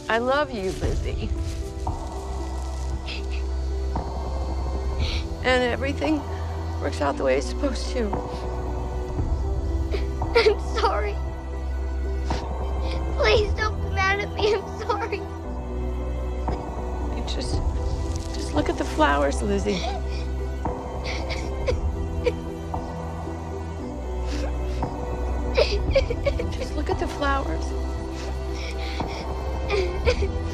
I love you, Lizzie. And everything works out the way it's supposed to. I'm sorry. Please don't be mad at me. I'm sorry. You just look at the flowers, Lizzie. Just look at the flowers.